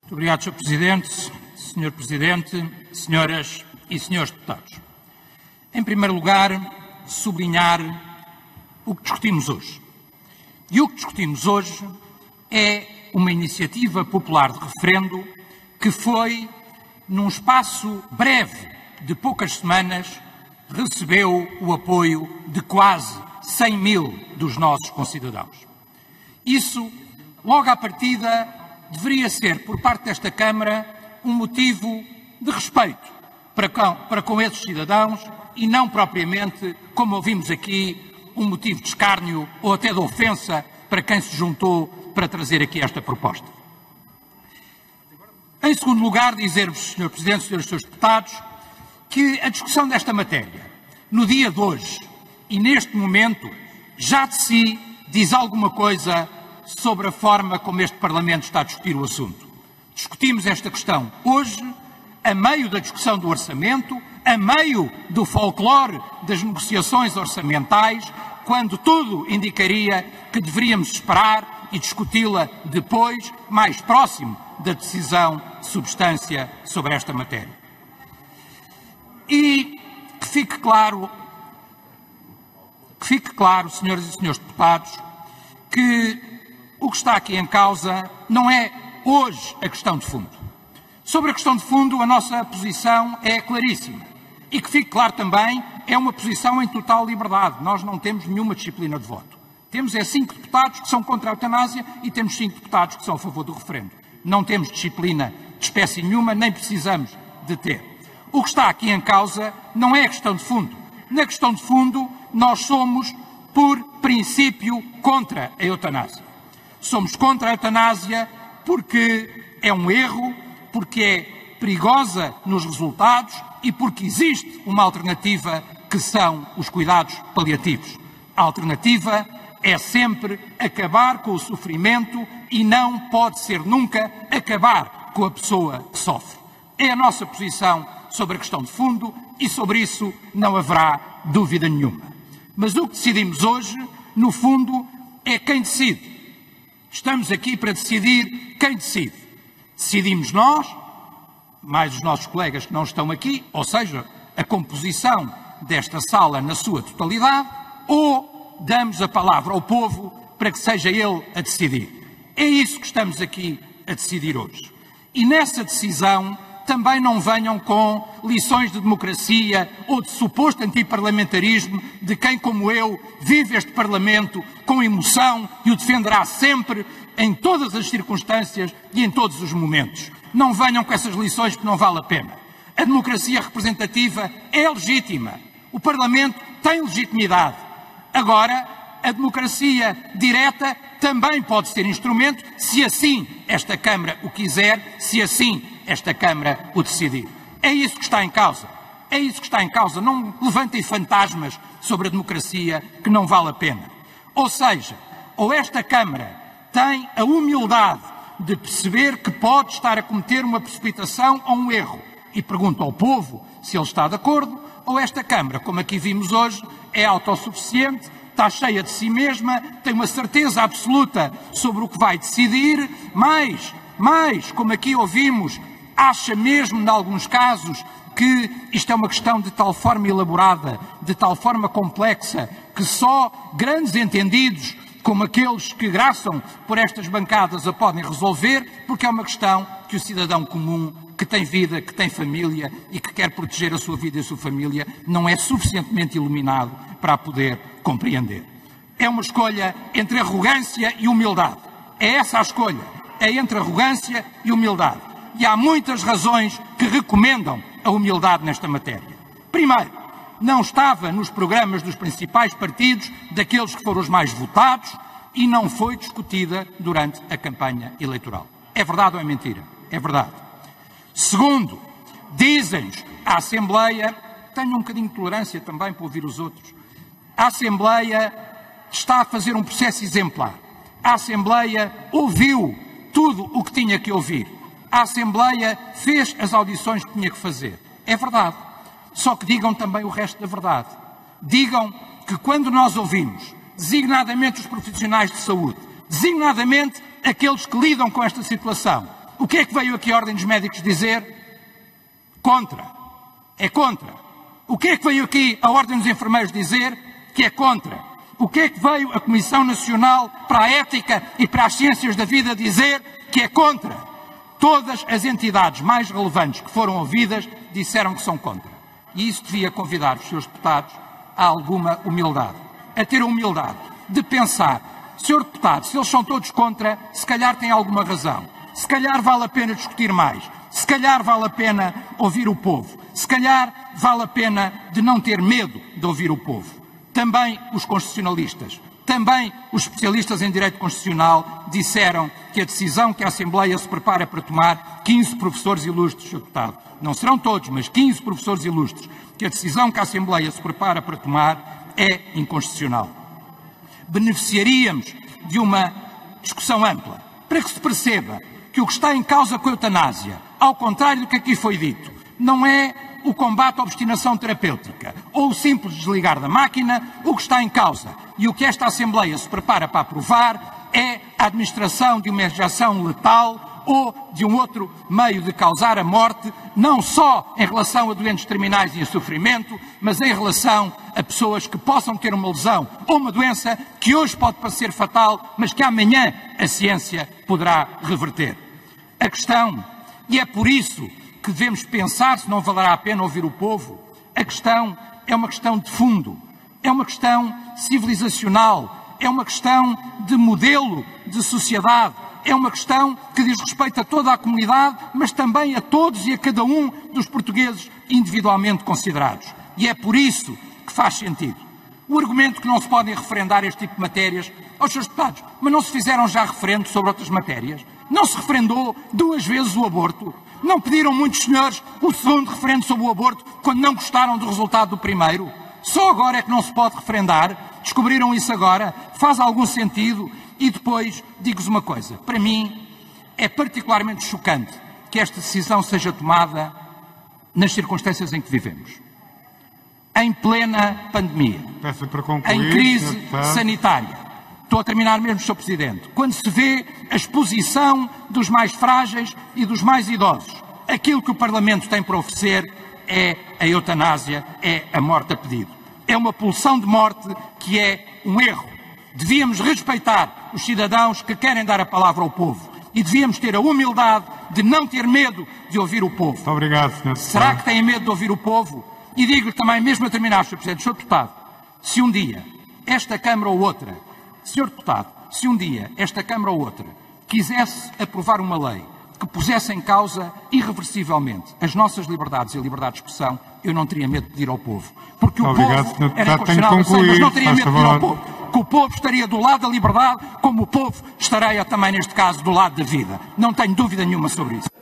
Muito obrigado, Sr. Presidente. Sr. Presidente, senhoras e senhores deputados. Em primeiro lugar, sublinhar o que discutimos hoje. E o que discutimos hoje é uma iniciativa popular de referendo que foi, num espaço breve de poucas semanas, recebeu o apoio de quase 100 mil dos nossos concidadãos. Isso, logo à partida, deveria ser, por parte desta Câmara, um motivo de respeito para com esses cidadãos e não propriamente, como ouvimos aqui, um motivo de escárnio ou até de ofensa para quem se juntou para trazer aqui esta proposta. Em segundo lugar, dizer-vos, Sr. Presidente, Srs. Deputados, que a discussão desta matéria, no dia de hoje e neste momento, já de si diz alguma coisa sobre a forma como este Parlamento está a discutir o assunto. Discutimos esta questão hoje, a meio da discussão do orçamento, a meio do folclore das negociações orçamentais, quando tudo indicaria que deveríamos esperar e discuti-la depois, mais próximo da decisão de substância sobre esta matéria. E que fique claro, senhoras e senhores deputados, que o que está aqui em causa não é hoje a questão de fundo. Sobre a questão de fundo, a nossa posição é claríssima. E que fique claro também, é uma posição em total liberdade. Nós não temos nenhuma disciplina de voto. Temos 5 deputados que são contra a eutanásia e temos 5 deputados que são a favor do referendo. Não temos disciplina de espécie nenhuma, nem precisamos de ter. O que está aqui em causa não é a questão de fundo. Na questão de fundo, nós somos, por princípio, contra a eutanásia. Somos contra a eutanásia porque é um erro, porque é perigosa nos resultados e porque existe uma alternativa que são os cuidados paliativos. A alternativa é sempre acabar com o sofrimento e não pode ser nunca acabar com a pessoa que sofre. É a nossa posição sobre a questão de fundo e sobre isso não haverá dúvida nenhuma. Mas o que decidimos hoje, no fundo, é quem decide. Estamos aqui para decidir quem decide. Decidimos nós, mais os nossos colegas que não estão aqui, ou seja, a composição desta sala na sua totalidade, ou damos a palavra ao povo para que seja ele a decidir. É isso que estamos aqui a decidir hoje. E nessa decisão também não venham com lições de democracia ou de suposto antiparlamentarismo de quem, como eu, vive este Parlamento com emoção e o defenderá sempre, em todas as circunstâncias e em todos os momentos. Não venham com essas lições que não vale a pena. A democracia representativa é legítima. O Parlamento tem legitimidade. Agora, a democracia direta também pode ser instrumento, se assim esta Câmara o quiser, se assim esta Câmara o decidir. É isso que está em causa. É isso que está em causa. Não levantem fantasmas sobre a democracia que não vale a pena. Ou seja, ou esta Câmara tem a humildade de perceber que pode estar a cometer uma precipitação ou um erro e pergunta ao povo se ele está de acordo, ou esta Câmara, como aqui vimos hoje, é autossuficiente, está cheia de si mesma, tem uma certeza absoluta sobre o que vai decidir, mas, como aqui ouvimos, acha mesmo, em alguns casos, que isto é uma questão de tal forma elaborada, de tal forma complexa, que só grandes entendidos, como aqueles que graçam por estas bancadas, a podem resolver, porque é uma questão que o cidadão comum, que tem vida, que tem família e que quer proteger a sua vida e a sua família, não é suficientemente iluminado para a poder compreender. É uma escolha entre arrogância e humildade. É essa a escolha. É entre arrogância e humildade. E há muitas razões que recomendam a humildade nesta matéria. Primeiro, não estava nos programas dos principais partidos, daqueles que foram os mais votados, e não foi discutida durante a campanha eleitoral. É verdade ou é mentira? É verdade. Segundo, dizem-nos a Assembleia, tenham um bocadinho de tolerância também para ouvir os outros, a Assembleia está a fazer um processo exemplar. A Assembleia ouviu tudo o que tinha que ouvir. A Assembleia fez as audições que tinha que fazer. É verdade. Só que digam também o resto da verdade. Digam que quando nós ouvimos, designadamente os profissionais de saúde, designadamente aqueles que lidam com esta situação, O que é que veio aqui a Ordem dos Médicos dizer? Contra. É contra. O que é que veio aqui a Ordem dos Enfermeiros dizer? Que é contra. O que é que veio a Comissão Nacional para a Ética e para as Ciências da Vida dizer? Que é contra. Todas as entidades mais relevantes que foram ouvidas disseram que são contra. E isso devia convidar os seus deputados a alguma humildade. A ter a humildade de pensar, senhor deputado, se eles são todos contra, se calhar tem alguma razão. Se calhar vale a pena discutir mais. Se calhar vale a pena ouvir o povo. Se calhar vale a pena de não ter medo de ouvir o povo. Também os constitucionalistas, também os especialistas em direito constitucional disseram que a decisão que a Assembleia se prepara para tomar, 15 professores ilustres, Sr. Deputado, não serão todos, mas 15 professores ilustres, que a decisão que a Assembleia se prepara para tomar é inconstitucional. Beneficiaríamos de uma discussão ampla, para que se perceba que o que está em causa com a eutanásia, ao contrário do que aqui foi dito, não é o combate à obstinação terapêutica ou o simples desligar da máquina. O que está em causa e o que esta Assembleia se prepara para aprovar é a administração de uma injeção letal ou de um outro meio de causar a morte, não só em relação a doentes terminais e em sofrimento, mas em relação a pessoas que possam ter uma lesão ou uma doença que hoje pode parecer fatal, mas que amanhã a ciência poderá reverter. A questão, e é por isso que devemos pensar se não valerá a pena ouvir o povo, a questão é uma questão de fundo, é uma questão civilizacional, é uma questão de modelo de sociedade, é uma questão que diz respeito a toda a comunidade, mas também a todos e a cada um dos portugueses individualmente considerados. E é por isso que faz sentido. O argumento que não se podem referendar este tipo de matérias, aos seus deputados, mas não se fizeram já referendo sobre outras matérias? Não se referendou 2 vezes o aborto? Não pediram muitos senhores o segundo referendo sobre o aborto quando não gostaram do resultado do primeiro? Só agora é que não se pode referendar? Descobriram isso agora? Faz algum sentido? E depois, digo-vos uma coisa, para mim é particularmente chocante que esta decisão seja tomada nas circunstâncias em que vivemos. Em plena pandemia, em crise sanitária. Estou a terminar mesmo, Sr. Presidente. Quando se vê a exposição dos mais frágeis e dos mais idosos, aquilo que o Parlamento tem para oferecer é a eutanásia, é a morte a pedido. É uma pulsão de morte que é um erro. Devíamos respeitar os cidadãos que querem dar a palavra ao povo e devíamos ter a humildade de não ter medo de ouvir o povo. Muito obrigado, Sr. Será que têm medo de ouvir o povo? E digo-lhe também, mesmo a terminar, Sr. Presidente, Sr. Deputado, se um dia esta Câmara ou outra, Sr. Deputado, se um dia esta Câmara ou outra quisesse aprovar uma lei que pusesse em causa irreversivelmente as nossas liberdades e a liberdade de expressão, eu não teria medo de pedir ao povo. Porque o povo era inconstitucional, mas não teria medo de pedir ao povo. Que o povo estaria do lado da liberdade, como o povo estará também, neste caso, do lado da vida. Não tenho dúvida nenhuma sobre isso.